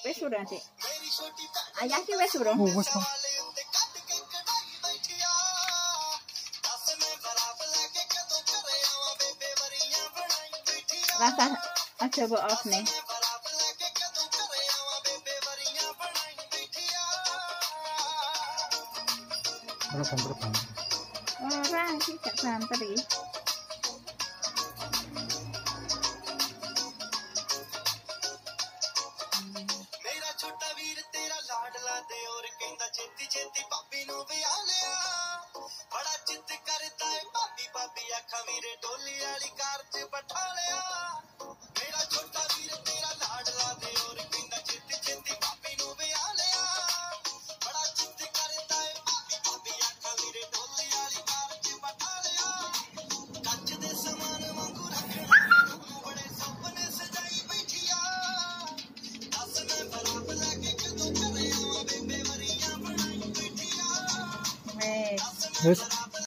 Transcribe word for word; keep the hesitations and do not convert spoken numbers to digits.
Wes sudah sih. Ayah sih wes sudah. Oh, wes. Rasa coba off nih. Orang banter banter. Orang sih gak banter ya. Yes.